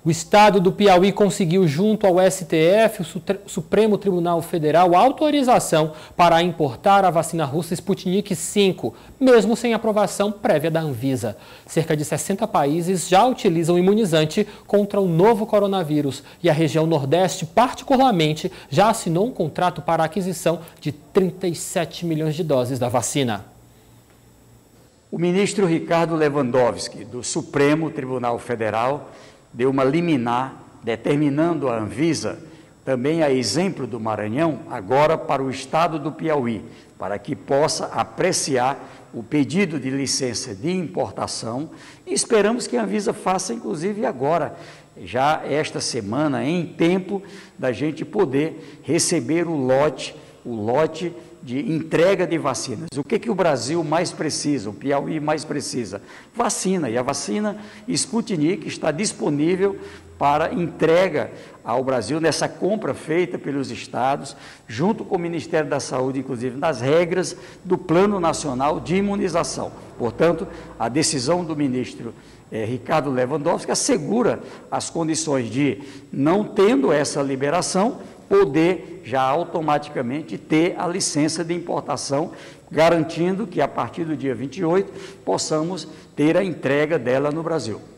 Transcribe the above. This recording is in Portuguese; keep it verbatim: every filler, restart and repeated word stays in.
O Estado do Piauí conseguiu, junto ao S T F, o Supremo Tribunal Federal, autorização para importar a vacina russa Sputnik cinco, mesmo sem aprovação prévia da Anvisa. Cerca de sessenta países já utilizam o imunizante contra o novo coronavírus e a região Nordeste, particularmente, já assinou um contrato para a aquisição de trinta e sete milhões de doses da vacina. O ministro Ricardo Lewandowski, do Supremo Tribunal Federal, deu uma liminar determinando a Anvisa, também a exemplo do Maranhão, agora para o estado do Piauí, para que possa apreciar o pedido de licença de importação e esperamos que a Anvisa faça, inclusive agora, já esta semana, em tempo da gente poder receber o lote, o lote de entrega de vacinas. O que que o Brasil mais precisa, o Piauí mais precisa? Vacina, e a vacina Sputnik está disponível para entrega ao Brasil nessa compra feita pelos estados, junto com o Ministério da Saúde, inclusive nas regras do Plano Nacional de Imunização. Portanto, a decisão do ministro eh, Ricardo Lewandowski assegura as condições de, não tendo essa liberação, poder já automaticamente ter a licença de importação, garantindo que a partir do dia vinte e oito possamos ter a entrega dela no Brasil.